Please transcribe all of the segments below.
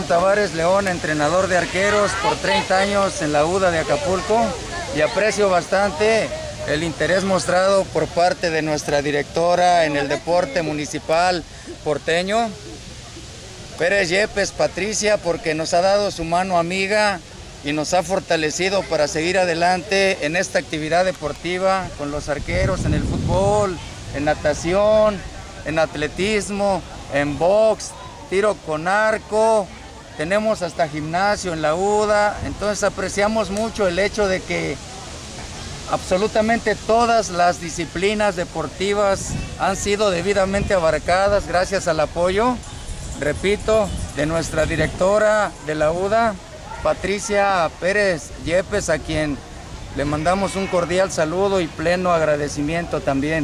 Tavares León, entrenador de arqueros por 30 años en la UDA de Acapulco, y aprecio bastante el interés mostrado por parte de nuestra directora en el deporte municipal porteño, Pérez Yepes Patricia, porque nos ha dado su mano amiga y nos ha fortalecido para seguir adelante en esta actividad deportiva con los arqueros en el fútbol, en natación, en atletismo, en box, tiro con arco, tenemos hasta gimnasio en la UDA. Entonces apreciamos mucho el hecho de que absolutamente todas las disciplinas deportivas han sido debidamente abarcadas gracias al apoyo, repito, de nuestra directora de la UDA, Patricia Pérez Yepes, a quien le mandamos un cordial saludo y pleno agradecimiento también.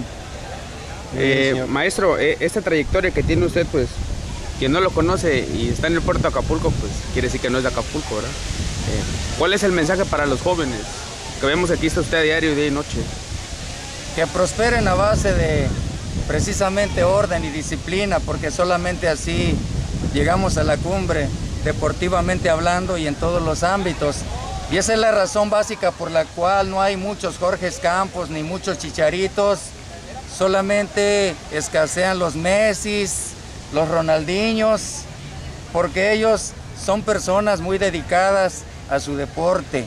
Maestro, esta trayectoria que tiene usted, pues, quien no lo conoce y está en el puerto de Acapulco, pues quiere decir que no es de Acapulco, ¿verdad? ¿Cuál es el mensaje para los jóvenes? Que vemos que aquí está usted a diario, día y noche. Que prosperen a base de precisamente orden y disciplina, porque solamente así llegamos a la cumbre, deportivamente hablando y en todos los ámbitos. Y esa es la razón básica por la cual no hay muchos Jorges Campos ni muchos Chicharitos, solamente escasean los Messis, los Ronaldinhos, porque ellos son personas muy dedicadas a su deporte.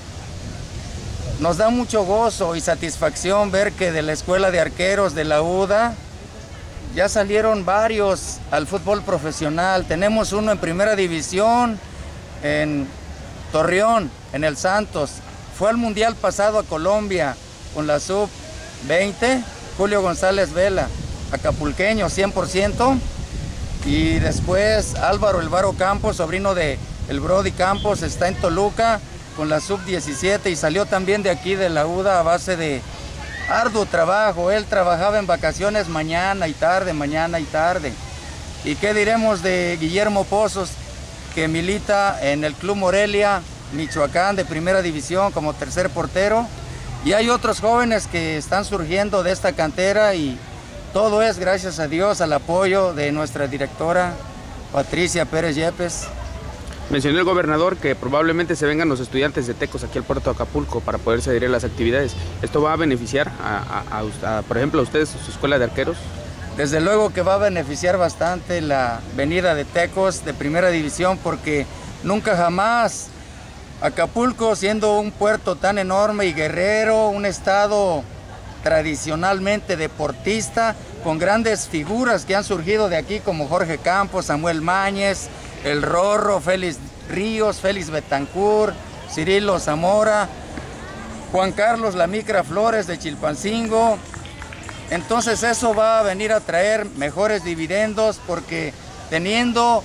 Nos da mucho gozo y satisfacción ver que de la Escuela de Arqueros de la UDA ya salieron varios al fútbol profesional. Tenemos uno en primera división en Torreón, en el Santos. Fue al Mundial pasado a Colombia con la sub-20, Julio González Vela, acapulqueño 100%. Y después Álvaro El Varo Campos, sobrino de el Brody Campos, está en Toluca con la sub-17 y salió también de aquí de la UDA a base de arduo trabajo. Él trabajaba en vacaciones mañana y tarde, mañana y tarde. ¿Y qué diremos de Guillermo Pozos, que milita en el Club Morelia, Michoacán, de primera división como tercer portero? Y hay otros jóvenes que están surgiendo de esta cantera y todo es gracias a Dios, al apoyo de nuestra directora Patricia Pérez Yepes. Mencionó el gobernador que probablemente se vengan los estudiantes de Tecos aquí al puerto de Acapulco para poderse adherir a las actividades. ¿Esto va a beneficiar, por ejemplo, a ustedes, su escuela de arqueros? Desde luego que va a beneficiar bastante la venida de Tecos de primera división, porque nunca jamás Acapulco, siendo un puerto tan enorme y guerrero, un estado tradicionalmente deportista, con grandes figuras que han surgido de aquí como Jorge Campos, Samuel Mañez, El Rorro, Félix Ríos, Félix Betancourt, Cirilo Zamora, Juan Carlos La Micra Flores de Chilpancingo. Entonces eso va a venir a traer mejores dividendos, porque teniendo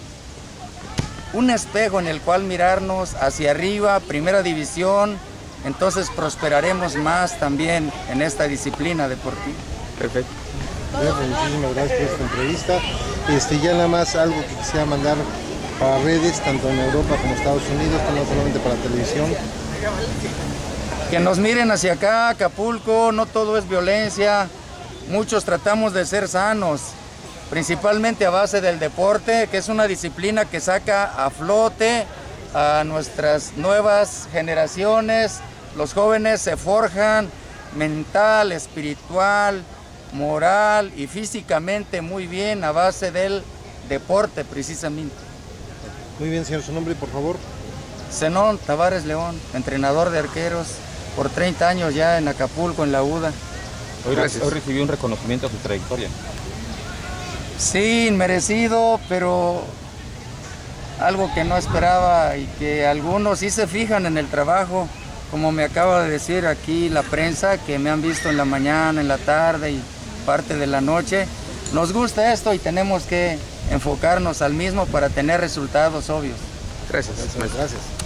un espejo en el cual mirarnos hacia arriba, primera división, entonces prosperaremos más también en esta disciplina deportiva. Perfecto. Muchísimas gracias por esta entrevista. Ya nada más algo que quisiera mandar para redes, tanto en Europa como Estados Unidos, no solamente para televisión. Que nos miren hacia acá, Acapulco, no todo es violencia, muchos tratamos de ser sanos, principalmente a base del deporte, que es una disciplina que saca a flote a nuestras nuevas generaciones. Los jóvenes se forjan mental, espiritual, moral y físicamente muy bien a base del deporte precisamente. Muy bien, señor, su nombre, por favor. Zenón Tavares León, entrenador de arqueros por 30 años ya en Acapulco, en la UDA. Hoy recibió un reconocimiento a su trayectoria. Sí, inmerecido, pero algo que no esperaba, y que algunos sí se fijan en el trabajo, como me acaba de decir aquí la prensa, que me han visto en la mañana, en la tarde y parte de la noche. Nos gusta esto y tenemos que enfocarnos al mismo para tener resultados obvios. Gracias. Gracias.